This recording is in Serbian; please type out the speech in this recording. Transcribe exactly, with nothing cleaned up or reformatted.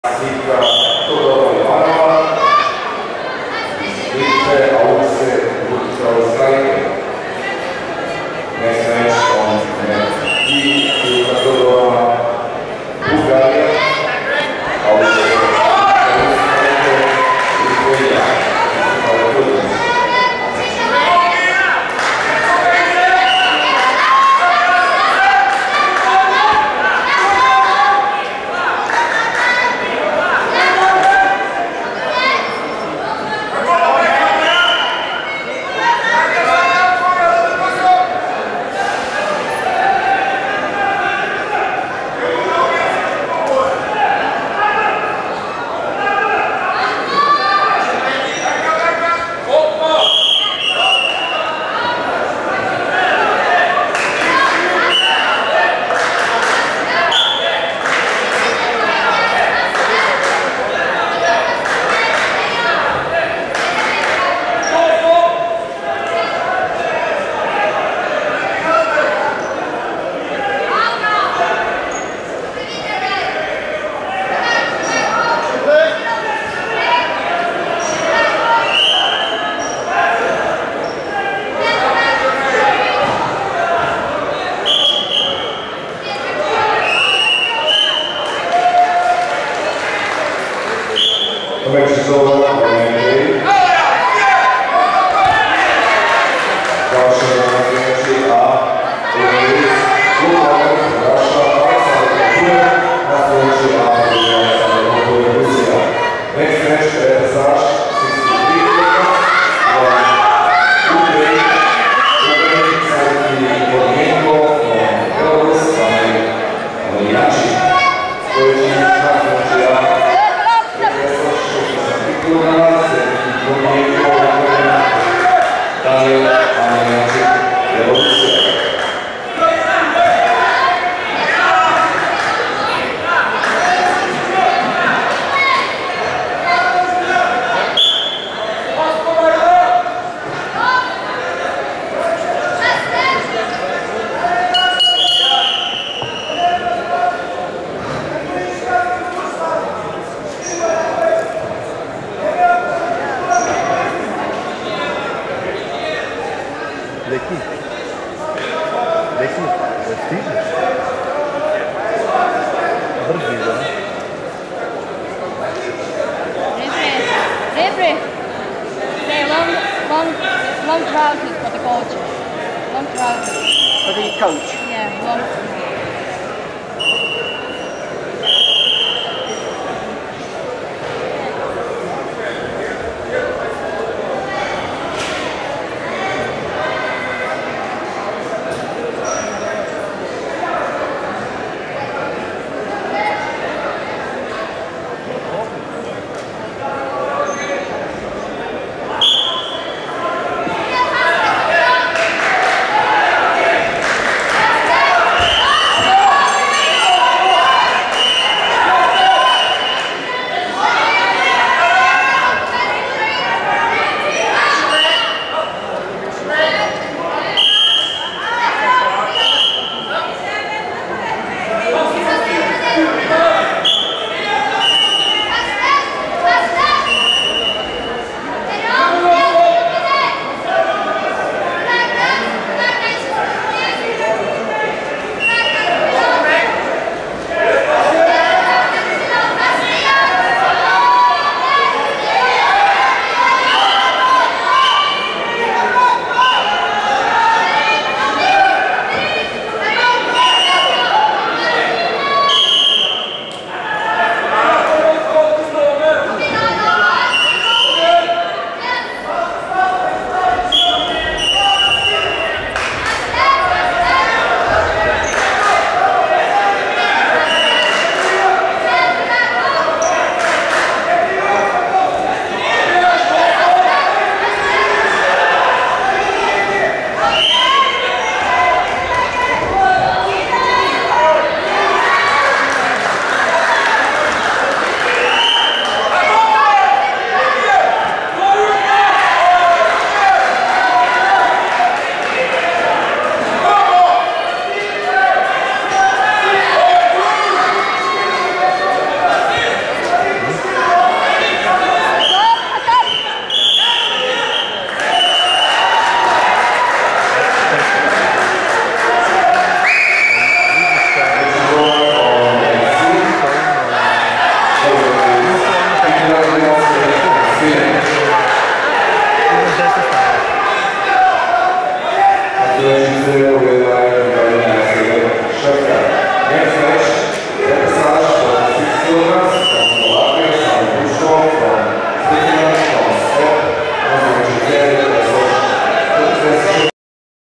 Slika Todora Jovanova iz Litve, Austrije, Australije. Next match on i Slika Todora Bulgarija, Austrija, Litvenija. Match is over on Monday. Dalsze rozwiązania a Russia, na froncie a Rusja. Next match at Zash sixty-three. Ukraine, Ukraine, Sergii Podmienko, Belarus, Aliaci. Stojí na froncie a Dalej, Aliaci, Belarusja. Daqui. Daqui. Daqui. Brasileiro. Referee. Referee. Say long, long, long trousers for the coach. Long trousers. For the coach? Yeah, long.